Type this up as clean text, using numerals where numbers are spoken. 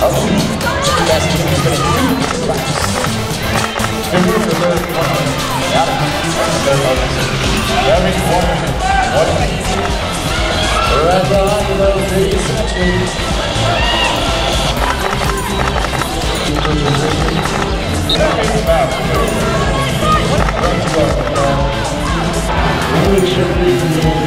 Best team is going to do laps. And here's the third one. Yeah. Very important. Right behind you, those days, actually. Second bout. Let's go.